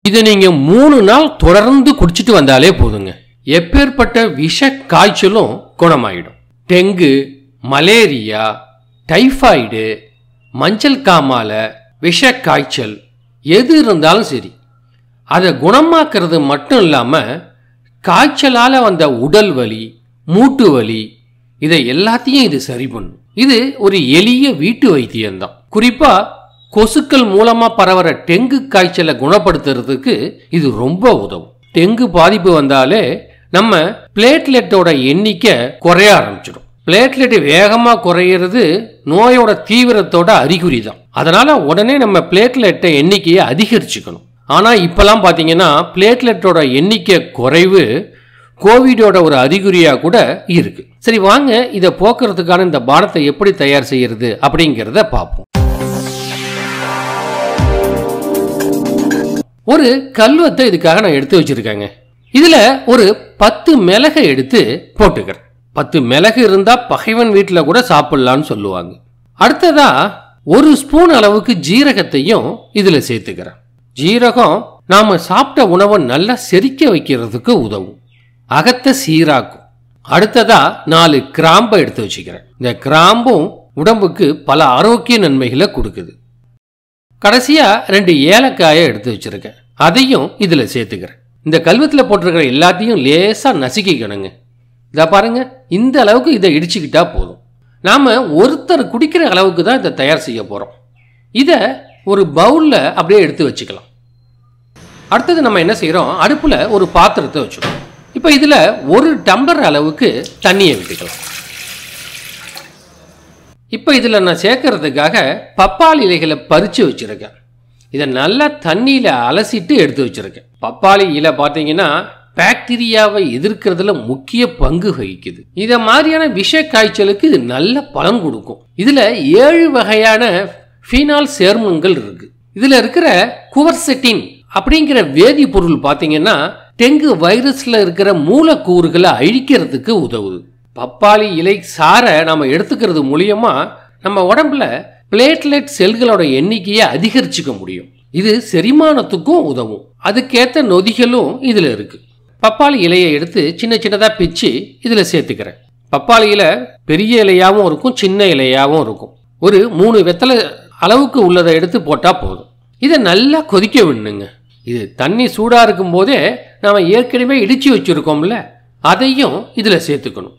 இதை நீங்க 3 நாள் தொடர்ந்து குடிச்சிட்டு வந்தாலே போதுங்க. எப்பேற்பட்ட விஷ காய்ச்சலும் குணமாயிடும். டெங்கு, மலேரியா, டைஃபாய்டு, மஞ்சள் காமால, விஷ காய்ச்சல் எது இருந்தாலும் சரி, அதை குணமாக்குறது மட்டும் இல்லாமல் காய்ச்சலால் வந்த உடல் வலி, மூட்டு வலி, இதை எல்லாத்தையும் இது சரி பண்ணும். இது ஒரு எளிய வீட்டு வைத்தியம்தான். குறிப்பாக கொசுக்கள் மூலமாக பரவுற டெங்கு காய்ச்சலை குணப்படுத்துறதுக்கு இது ரொம்ப உதவும். டெங்கு பாதிப்பு வந்தாலே நம்ம பிளேட்லெட்டோட எண்ணிக்கை குறைய ஆரம்பிச்சிடும். பிளேட்லெட் வேகமாக குறையிறது நோயோட தீவிரத்தோட அறிகுறி தான். அதனால உடனே நம்ம பிளேட்லெட்டை எண்ணிக்கையை அதிகரிச்சுக்கணும். ஆனால் இப்பெல்லாம் பார்த்தீங்கன்னா பிளேட்லெட்டோட எண்ணிக்கை குறைவு கோவிடோட ஒரு அறிகுறியாக கூட இருக்கு. சரி, வாங்க இதை போக்குறதுக்கான இந்த பானத்தை எப்படி தயார் செய்யறது அப்படிங்கிறத பார்ப்போம். ஒரு கல்வத்தை இதுக்காக நான் எடுத்து வச்சிருக்கேங்க. இதுல ஒரு 10 மிளகை எடுத்து போட்டுக்கிறேன். 10 மிளகு இருந்தா பகைவன் வீட்டில் கூட சாப்பிடலான்னு சொல்லுவாங்க. அடுத்ததா 1 ஸ்பூன் அளவுக்கு ஜீரகத்தையும் இதுல சேர்த்துக்கிறேன். ஜீரகம் நாம சாப்பிட்ட உணவை நல்லா செரிக்க வைக்கிறதுக்கு உதவும், அகத்தை சீராக்கும். அடுத்ததா 4 கிராம்பை எடுத்து வச்சுக்கிறேன். இந்த கிராம்பும் உடம்புக்கு பல ஆரோக்கிய நன்மைகளை கொடுக்குது. கடைசியா 2 ஏலக்காயை எடுத்து வச்சிருக்கேன், அதையும் இதுல சேர்த்துக்கிறேன். இந்த கல்வத்தில் போட்டிருக்கிற எல்லாத்தையும் லேசா நசுக்கிக்கணுங்க. இதை பாருங்க, இந்த அளவுக்கு இதை இடிச்சுக்கிட்டா போதும். நாம ஒருத்தர் குடிக்கிற அளவுக்கு தான் இதை தயார் செய்ய போறோம். இதை ஒரு பவுல்ல அப்படியே எடுத்து வச்சுக்கலாம். அடுத்தது நம்ம என்ன செய்யறோம், அடுப்புல ஒரு பாத்திரத்தை வச்சுக்கணும். இப்போ இதுல 1 டம்ளர் அளவுக்கு தண்ணியை விட்டுக்கலாம். இப்போ இதில் நான் சேர்க்கறதுக்காக பப்பாளி இலைகளை பறித்து வச்சுருக்கேன். இதை நல்லா தண்ணியில் அலசிட்டு எடுத்து வச்சுருக்கேன். பப்பாளி இலை பார்த்தீங்கன்னா பாக்டீரியாவை எதிர்க்கிறதுல முக்கிய பங்கு வகிக்குது. இதை மாதிரியான விஷ காய்ச்சலுக்கு இது நல்ல பலன் கொடுக்கும். இதில் 7 வகையான ஃபீனால் சேர்மங்கள் இருக்கு. இதில் இருக்கிற குவர்செட்டின் அப்படிங்கிற வேதிப்பொருள் பார்த்தீங்கன்னா டெங்கு வைரஸில் இருக்கிற மூலக்கூறுகளை அழிக்கிறதுக்கு உதவுது. பப்பாளி இலை சாரை நம்ம எடுத்துக்கிறது மூலியமா நம்ம உடம்புல பிளேட்லெட் செல்களோட எண்ணிக்கையை அதிகரிச்சுக்க முடியும். இது செரிமானத்துக்கும் உதவும். அதுக்கேற்ற நொதிகளும் இதுல இருக்கு. பப்பாளி இலையை எடுத்து சின்ன சின்னதா பிச்சு இதுல சேர்த்துக்கிறேன். பப்பாளி இலை பெரிய இலையாவும் இருக்கும், சின்ன இலையாவும் இருக்கும். ஒரு 3 வெத்தலை அளவுக்கு உள்ளதை எடுத்து போட்டா போதும். இதை நல்லா கொதிக்க விடணுங்க. இது தண்ணி சூடா இருக்கும் போதே நாம ஏற்கனவே இடிச்சு வச்சிருக்கோம்ல, அதையும் இதுல சேர்த்துக்கணும்.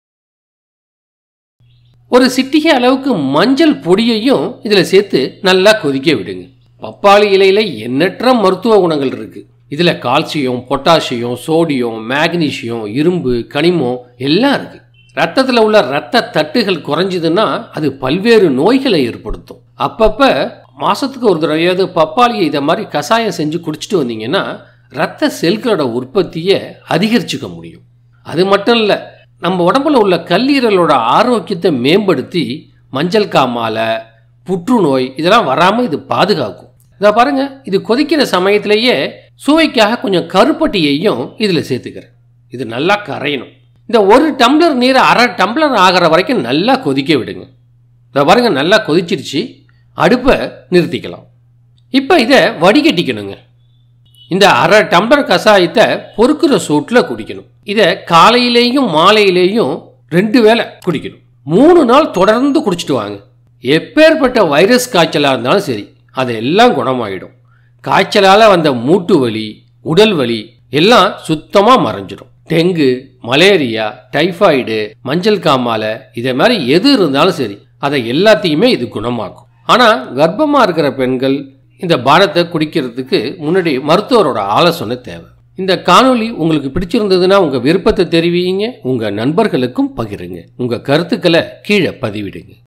ஒரு சிட்டிகை அளவுக்கு மஞ்சள் பொடியையும் இதுல சேர்த்து நல்லா கொதிக்க விடுங்க. பப்பாளி இலையில எண்ணற்ற மருத்துவ குணங்கள் இருக்கு. இதுல கால்சியம், பொட்டாசியம், சோடியம், மேக்னீசியம், இரும்பு, கனிமம் எல்லாம் இருக்கு. ரத்தத்தில் உள்ள ரத்த தட்டுகள் குறைஞ்சதுன்னா அது பல்வேறு நோய்களை ஏற்படுத்தும். அப்பப்ப மாசத்துக்கு ஒரு தடவையாவது பப்பாளியை இதை மாதிரி கஷாயம் செஞ்சு குடிச்சிட்டு வந்தீங்கன்னா ரத்த செல்களோட உற்பத்தியை அதிகரிச்சுக்க முடியும். அது மட்டும் இல்லை, நம்ம உடம்புல உள்ள கல்லீரலோட ஆரோக்கியத்தை மேம்படுத்தி மஞ்சள் காமால, புற்றுநோய் இதெல்லாம் வராமல் இது பாதுகாக்கும். இதை பாருங்க, இது கொதிக்கிற சமயத்திலேயே சுவைக்காக கொஞ்சம் கருப்பட்டியையும் இதில் சேர்த்துக்கிறேன். இது நல்லா கரையணும். இந்த 1 டம்ளர் நீரை 1/2 டம்ளர் ஆகிற வரைக்கும் நல்லா கொதிக்க விடுங்க. இதை பாருங்க, நல்லா கொதிச்சிருச்சு. அடுப்பை நிறுத்திக்கலாம். இப்போ இதை வடிகட்டிக்கணுங்க. இந்த 1/2 டம்ளர் கஷாயத்தை பொறுக்கிற சூட்டில் குடிக்கணும். இதை காலையிலேயும் மாலையிலேயும் 2 வேளை குடிக்கணும். 3 நாள் தொடர்ந்து குடிச்சிட்டு வாங்க. எப்பேற்பட்ட வைரஸ் காய்ச்சலாக இருந்தாலும் சரி, அதெல்லாம் குணமாயிடும். காய்ச்சலால் வந்த மூட்டு வலி, உடல் வலி எல்லாம் சுத்தமாக மறைஞ்சிடும். டெங்கு, மலேரியா, டைஃபாய்டு, மஞ்சள் காமால இதே மாதிரி எது இருந்தாலும் சரி, அதை எல்லாத்தையுமே இது குணமாக்கும். ஆனால் கர்ப்பமாக இருக்கிற பெண்கள் இந்த பானத்தை குடிக்கிறதுக்கு முன்னாடி மருத்துவரோட ஆலோசனை தேவை. இந்த காணொளி உங்களுக்கு பிடிச்சிருந்ததுன்னா உங்கள் விருப்பத்தை தெரிவிங்க, உங்கள் நண்பர்களுக்கும் பகிருங்க, உங்கள் கருத்துக்களை கீழே பதிவிடுங்க.